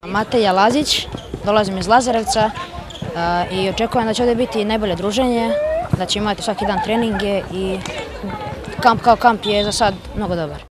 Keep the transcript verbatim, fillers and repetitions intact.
Mateja Lazić, dolazim iz Lazarevca i očekujem da će ovdje biti najbolje druženje, da će imati svaki dan treninge i kamp kao kamp je za sad mnogo dobar.